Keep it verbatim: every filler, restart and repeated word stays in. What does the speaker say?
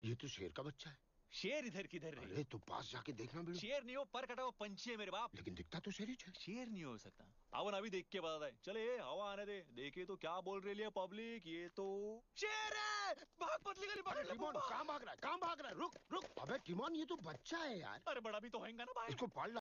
ये तो शेर का बच्चा है। शेर इधर किधर रही? अरे तो पास जाके देखना बेटा। शेर नहीं हो, पर कटा हुआ पंछी है मेरे बाप। लेकिन दिखता तो शेर ही है। शेर नहीं हो सकता। अवन अभी देख के बता है। चले हवा आने दे, देखे तो क्या बोल रही है पब्लिक, ये तो शेर है। भाग पतली गली, पकड़ ले। टिमोन कहाँ भाग रहा है? कहाँ भाग रहा है? रुक रुक। अबे टिमोन, ये तो बच्चा है यार। अरे बड़ा भी तो होएगा ना भाई। इसको पाल